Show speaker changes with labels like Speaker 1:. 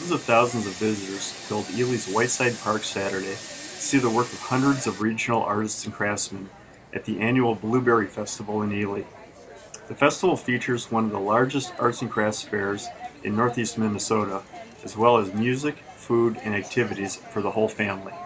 Speaker 1: Tens of thousands of visitors filled Ely's Whiteside Park Saturday to see the work of hundreds of regional artists and craftsmen at the annual Blueberry Festival in Ely. The festival features one of the largest arts and crafts fairs in northeast Minnesota, as well as music, food, and activities for the whole family.